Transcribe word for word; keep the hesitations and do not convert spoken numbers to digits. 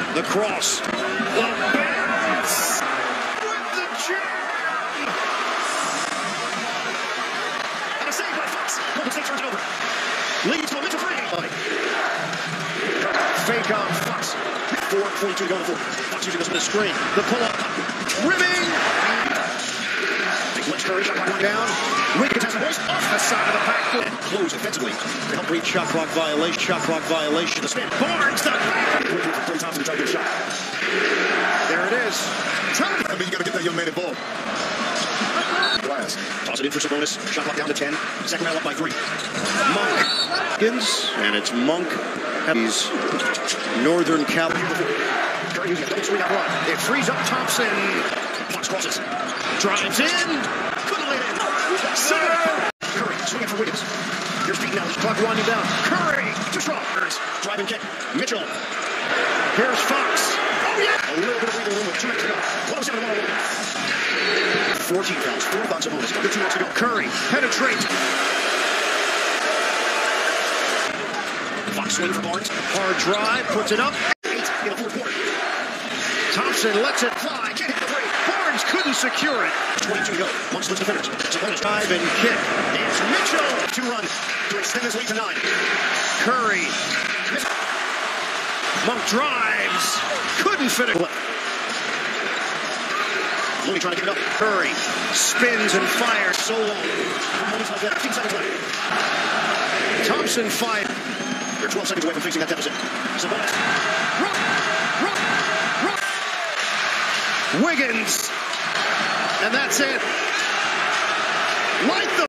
The cross. The bounce with the jam. And a save by Fox. Golden State turns it over. Leads to a Mitchell three. Fake on Fox. four forty-two to go to four. Fox using this on the screen. The pull-up. Rimming. Lynch Curry, shot clock one down. Wiggins has the ball off the side of the backboard. And close offensively. Help read shot clock violation. Shot clock violation. The spin. Barnes the back. Klay Thompson to try to get a shot. There it is. I mean, you got to get that young man involved. Glass. Toss it in for Sabonis. Shot clock down to ten. Sacramento up by three. Monk. Wiggins. And it's Monk. He's Northern California. Curry using a double three-out run. It frees up Thompson. Fox crosses. Drives in. Couldn't lay it in. Serve. Curry swinging for Wiggins. Here's Pete now. Clock winding down. Curry. Too strong. Driving kick. Mitchell. Here's Fox. Oh, yeah. A little bit of wiggle room with two minutes to go. one oh seven to one oh one. fourteen fouls. Four on Sabonis. Under two minutes to go. Curry. Penetrate. Fox swing for Barnes. Hard drive. Puts it up. Eight in the fourth quarter. Thompson lets it fly. Can't hit the three. Barnes couldn't secure it. twenty-two to go. Monk splits defenders. Sabonis dive and kick. It's Mitchell. Two run to extend his lead to nine. Curry. Monk drives. Couldn't fit it. Looney trying to get it up. Curry spins and fires so long. fifteen seconds left. Thompson fires. They're twelve seconds away from fixing that deficit. Sabonis. Run! Run! Run! Wiggins. And that's it. Like